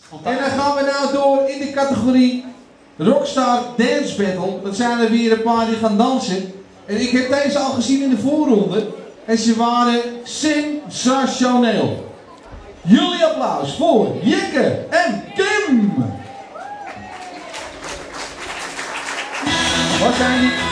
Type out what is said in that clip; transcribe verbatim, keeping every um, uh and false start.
En dan gaan we nou door in de categorie Rockstar Dance Battle. Dat zijn er weer een paar die gaan dansen. En ik heb deze al gezien in de voorronde. En ze waren sensationeel. Jullie applaus voor Jikke en Kim. Wat zijn die?